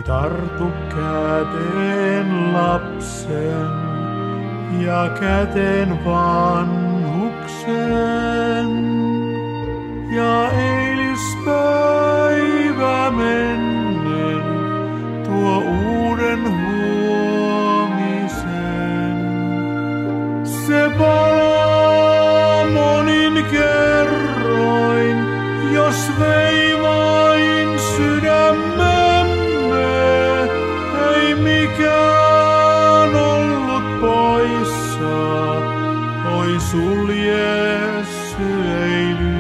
tartu käteen lapsen ja käteen vanhuksen. Ja eilispäivä mennen tuo uuden huomisen. Se palaa monin kerroin, jos vei vain sydämemme. Ei mikään ollut poissa, oi sulje syöilysi.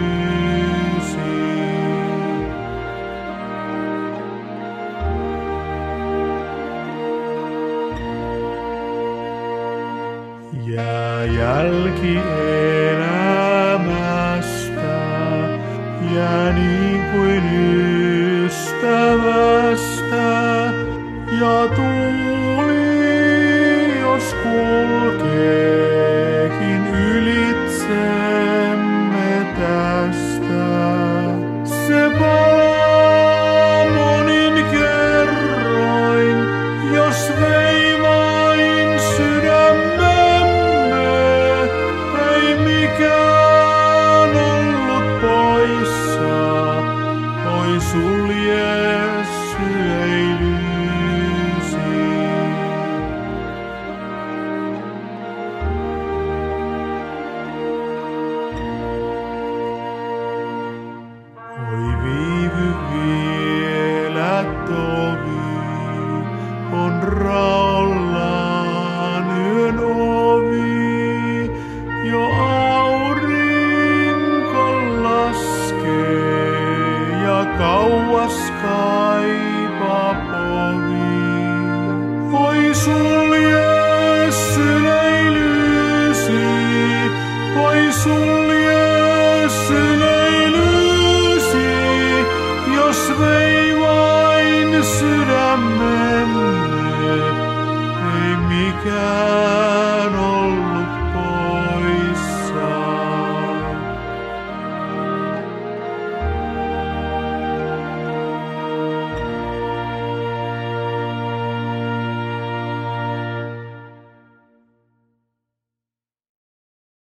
Jää jälki elämästä, jää niin kuin ystävästä, ja tuuli, jos kulkeekin ylitsemme tästä, se palaa monin kerroin, jos vei vain sydämemme. Ei mikään ollut poissa, oi sulje syöilysi. Oi viivy vielä tovi, on raollaan yön ovi. Jo aurinko laskee ja kauas kaipaa povi. Oi sul